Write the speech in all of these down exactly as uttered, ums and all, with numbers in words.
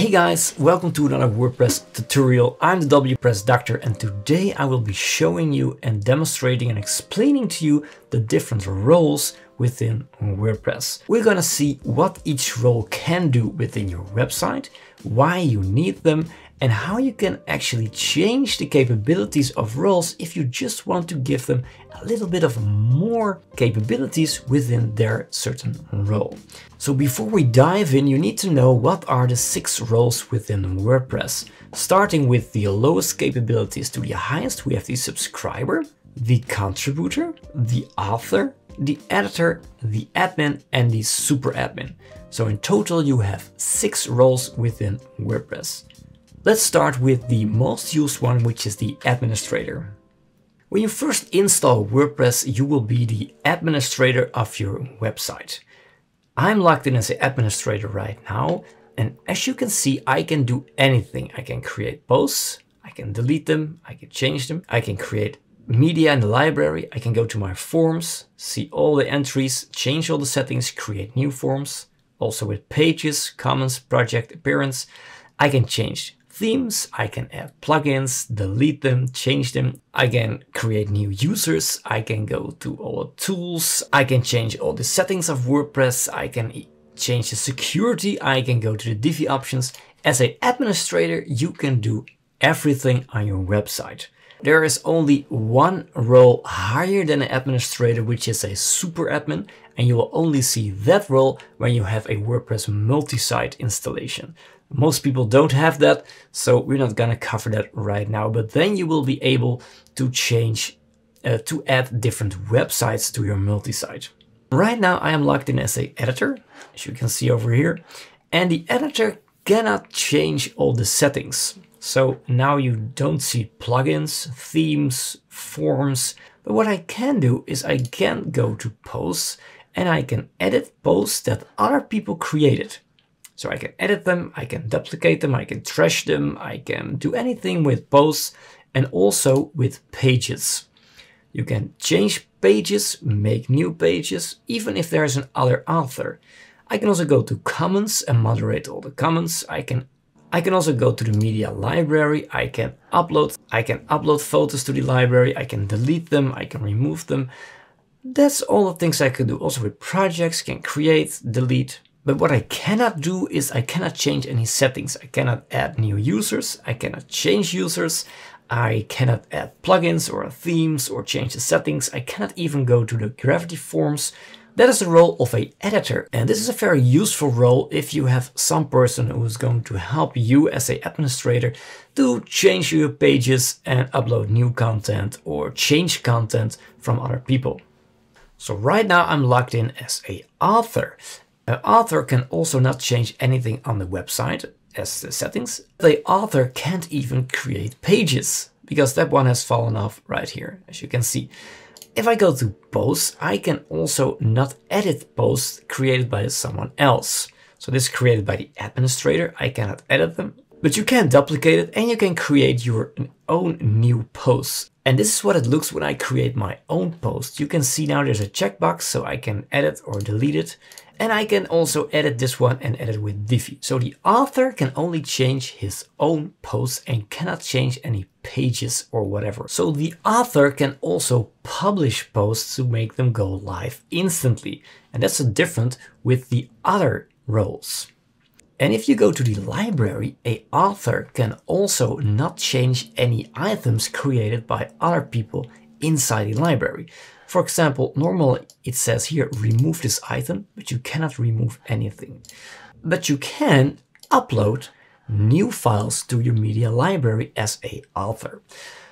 Hey guys, welcome to another WordPress tutorial. I'm the WordPress Doctor, and today I will be showing you and demonstrating and explaining to you the different roles within WordPress. We're gonna see what each role can do within your website, why you need them, and how you can actually change the capabilities of roles if you just want to give them a little bit of more capabilities within their certain role. So before we dive in, you need to know what are the six roles within WordPress. Starting with the lowest capabilities to the highest, we have the subscriber, the contributor, the author, the editor, the admin, and the super admin. So in total, you have six roles within WordPress. Let's start with the most used one, which is the administrator. When you first install WordPress, you will be the administrator of your website. I'm logged in as an administrator right now, and as you can see, I can do anything. I can create posts, I can delete them, I can change them, I can create media in the library, I can go to my forms, see all the entries, change all the settings, create new forms. Also with pages, comments, project, appearance, I can change themes, I can add plugins, delete them, change them. I can create new users. I can go to all the tools. I can change all the settings of WordPress. I can change the security. I can go to the Divi options. As an administrator, you can do everything on your website. There is only one role higher than an administrator, which is a super admin, and you will only see that role when you have a WordPress multi-site installation. Most people don't have that, so we're not gonna cover that right now, but then you will be able to change, uh, to add different websites to your multi-site. Right now I am logged in as an editor, as you can see over here, and the editor cannot change all the settings. So now you don't see plugins, themes, forms, but what I can do is I can go to posts and I can edit posts that other people created. So I can edit them, I can duplicate them, I can trash them, I can do anything with posts and also with pages. You can change pages, make new pages, even if there's an other author. I can also go to comments and moderate all the comments. I can I can also go to the media library. I can upload, I can upload photos to the library. I can delete them, I can remove them. That's all the things I can do. Also with projects, can create, delete. But what I cannot do is I cannot change any settings. I cannot add new users. I cannot change users. I cannot add plugins or themes or change the settings. I cannot even go to the Gravity forms. That is the role of an editor. And this is a very useful role if you have some person who is going to help you as an administrator to change your pages and upload new content or change content from other people. So right now I'm logged in as an author. An author can also not change anything on the website as the settings. The author can't even create pages because that one has fallen off right here, as you can see. If I go to posts, I can also not edit posts created by someone else. So this is created by the administrator. I cannot edit them, but you can duplicate it and you can create your own new posts. And this is what it looks when I create my own post. You can see now there's a checkbox, so I can edit or delete it. And I can also edit this one and edit with Divi. So the author can only change his own posts and cannot change any pages or whatever. So the author can also publish posts to make them go live instantly. And that's a different with the other roles. And if you go to the library, an author can also not change any items created by other people inside the library. For example, normally it says here, remove this item, but you cannot remove anything. But you can upload new files to your media library as an author.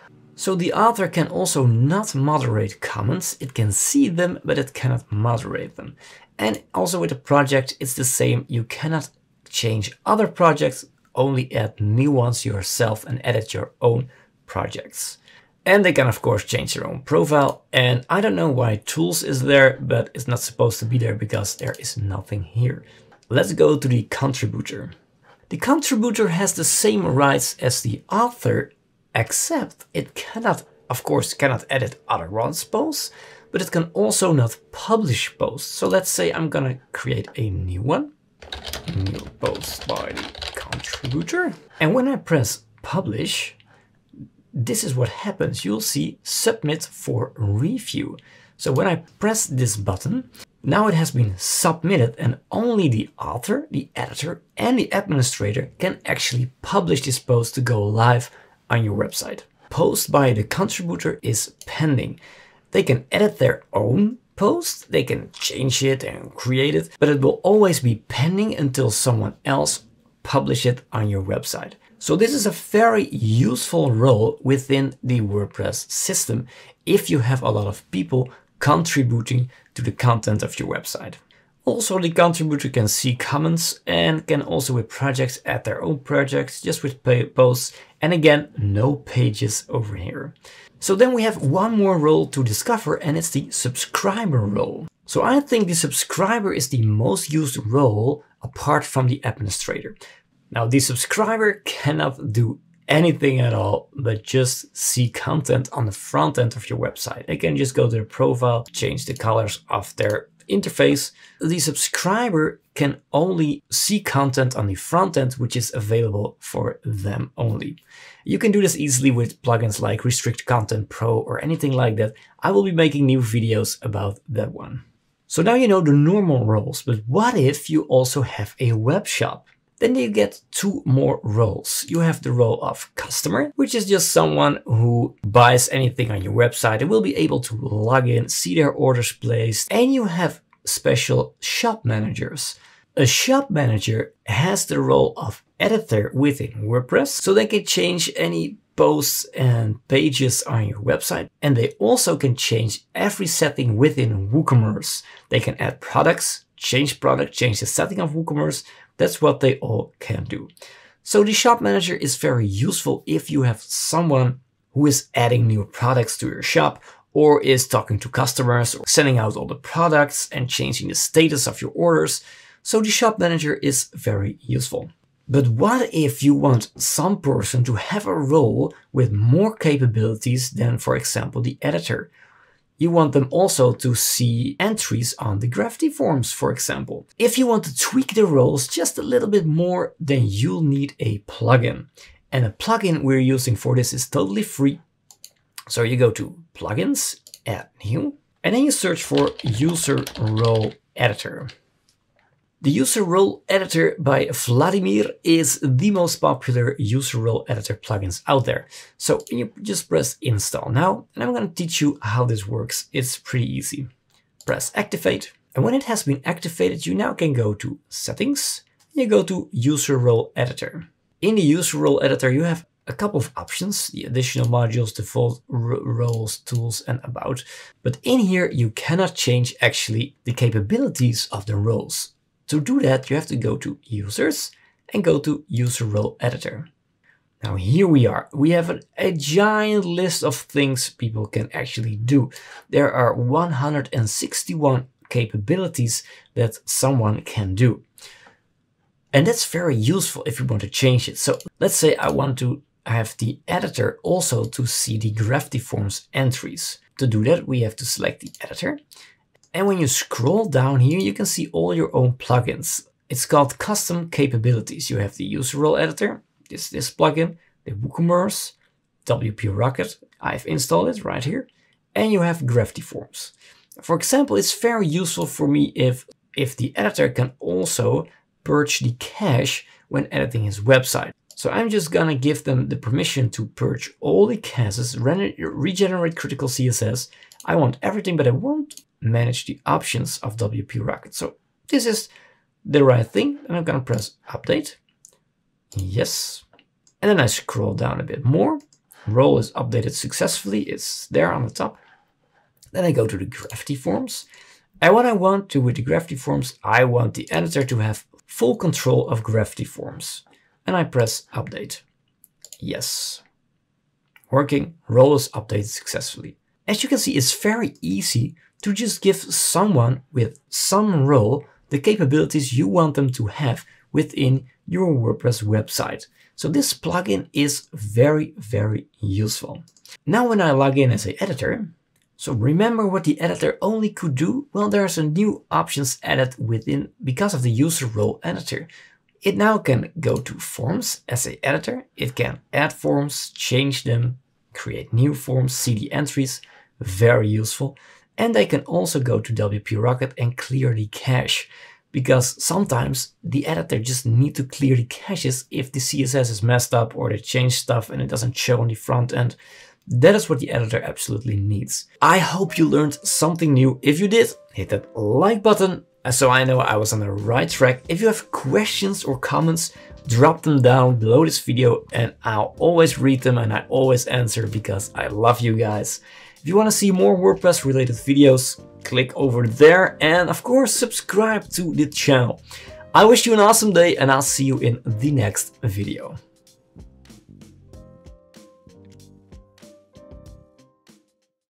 So the author can also not moderate comments. It can see them, but it cannot moderate them. And also with a project, it's the same. You cannot change other projects, only add new ones yourself and edit your own projects. And they can of course change their own profile. And I don't know why tools is there, but it's not supposed to be there because there is nothing here. Let's go to the contributor. The contributor has the same rights as the author, except it cannot, of course, cannot edit other one's posts, but it can also not publish posts. So let's say I'm gonna create a new one. New post by the contributor. And when I press publish, this is what happens. You'll see submit for review. So when I press this button, now it has been submitted and only the author, the editor and the administrator can actually publish this post to go live on your website. Post by the contributor is pending. They can edit their own post, they can change it and create it, but it will always be pending until someone else publish it on your website. So this is a very useful role within the WordPress system if you have a lot of people contributing to the content of your website. Also, the contributor can see comments and can also with projects add their own projects just with posts. And again, no pages over here. So then we have one more role to discover, and it's the subscriber role. So I think the subscriber is the most used role apart from the administrator. Now the subscriber cannot do anything at all, but just see content on the front end of your website. They can just go to their profile, change the colors of their interface. The subscriber can only see content on the front end, which is available for them only. You can do this easily with plugins like Restrict Content Pro or anything like that. I will be making new videos about that one. So now you know the normal roles, but what if you also have a web shop? Then you get two more roles. You have the role of customer, which is just someone who buys anything on your website and will be able to log in, see their orders placed. And you have special shop managers. A shop manager has the role of editor within WordPress, so they can change any posts and pages on your website. And they also can change every setting within WooCommerce. They can add products, change product, change the setting of WooCommerce. That's what they all can do. So the shop manager is very useful if you have someone who is adding new products to your shop or is talking to customers or sending out all the products and changing the status of your orders. So the shop manager is very useful. But what if you want some person to have a role with more capabilities than, for example, the editor? You want them also to see entries on the Gravity forms, for example. If you want to tweak the roles just a little bit more, then you'll need a plugin. And a plugin we're using for this is totally free. So you go to Plugins, Add New, and then you search for User Role Editor. The User Role Editor by Vladimir is the most popular user role editor plugins out there. So you just press install now, and I'm going to teach you how this works. It's pretty easy. Press activate, and when it has been activated, you now can go to settings, and you go to User Role Editor. In the User Role Editor, you have a couple of options, the additional modules, default roles, tools, and about. But in here, you cannot change actually the capabilities of the roles. To do that, you have to go to Users and go to User Role Editor. Now here we are. We have a, a giant list of things people can actually do. There are one hundred sixty-one capabilities that someone can do. And that's very useful if you want to change it. So let's say I want to have the editor also to see the Gravity forms entries. To do that, we have to select the editor. And when you scroll down here, you can see all your own plugins. It's called Custom Capabilities. You have the User Role Editor, this, this plugin, the WooCommerce, W P Rocket. I've installed it right here. And you have Gravity Forms. For example, it's very useful for me if, if the editor can also purge the cache when editing his website. So I'm just gonna give them the permission to purge all the caches, re regenerate critical C S S. I want everything, but I won't manage the options of W P Rocket. So this is the right thing, and I'm gonna press update. Yes. And then I scroll down a bit more. Role is updated successfully. It's there on the top. Then I go to the Gravity forms. And what I want to with the Gravity forms, I want the editor to have full control of Gravity forms. And I press update. Yes. Working. Role is updated successfully. As you can see, it's very easy to just give someone with some role the capabilities you want them to have within your WordPress website. So this plugin is very, very useful. Now when I log in as an editor, so remember what the editor only could do? Well, there's a new options added within because of the User Role Editor. It now can go to forms as an editor. It can add forms, change them, create new forms, see the entries, very useful. And I can also go to W P Rocket and clear the cache, because sometimes the editor just need to clear the caches if the C S S is messed up or they change stuff and it doesn't show on the front end. That is what the editor absolutely needs. I hope you learned something new. If you did, hit that like button so I know I was on the right track. If you have questions or comments, drop them down below this video and I'll always read them and I always answer because I love you guys. If you want to see more WordPress related videos, click over there and of course subscribe to the channel. I wish you an awesome day and I'll see you in the next video.